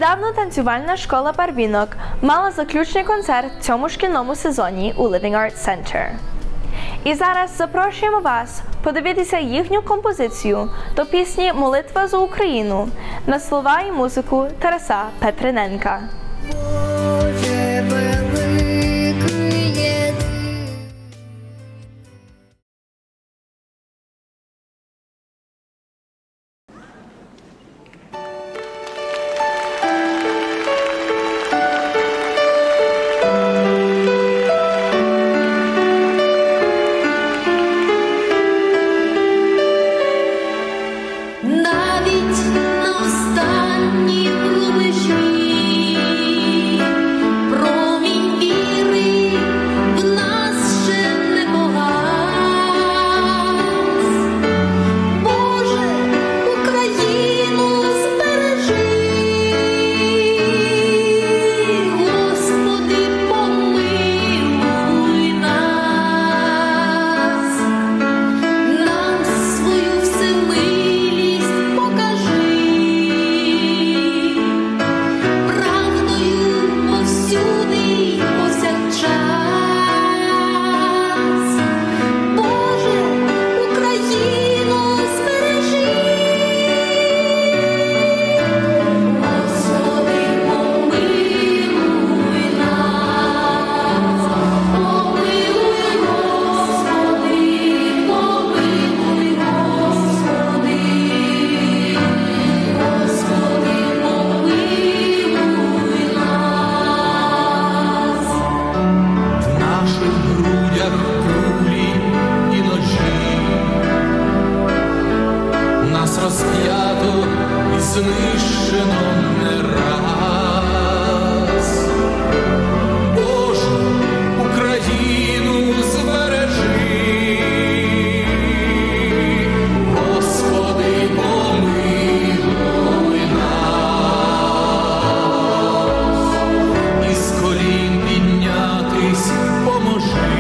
Нещодавно танцювальна школа «Барвінок» мала заключний концерт в цьому шкільному сезоні у Living Arts Center. І зараз запрошуємо вас подивитися їхню композицію до пісні «Молитва за Україну» на слова і музику Тараса Петриненка. Розп'ято і знищено не раз. Боже, Україну збережи, Господи, помилуй нас, із колін піднятись поможи,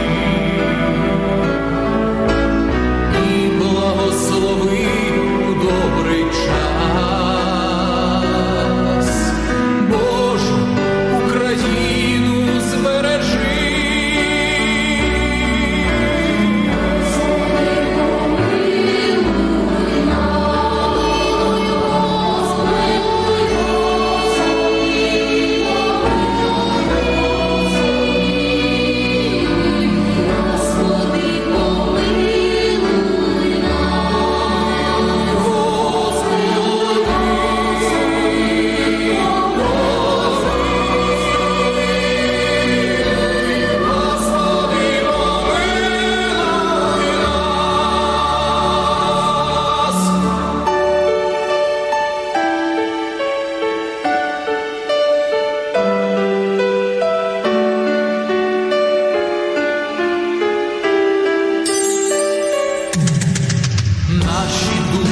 і благослови добрий час. Боже, Україну збережи. Господи, помилуй нас. Господи, помилуй наші